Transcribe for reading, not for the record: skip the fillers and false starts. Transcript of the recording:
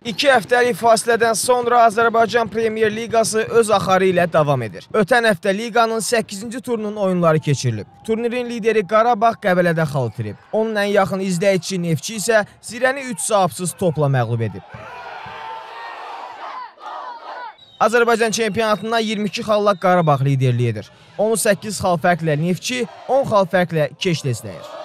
2 həftəlik fasilədən sonra Azərbaycan Premyer Liqası öz axarı ilə davam edir. Ötən həftə liqanın 8-ci turunun oyunları keçirilib. Turnirin lideri Qarabağ Qəbələdə xal itirib. Onun ən yaxın izləyicisi Neftçi isə Zirəni 3 cavabsız topla məğlub edib. Azərbaycan çempionatında 22 xalla Qarabağ liderliyi edir. 18 xal fərqlə Neftçi, 10 xal fərqlə Keşlə izləyir.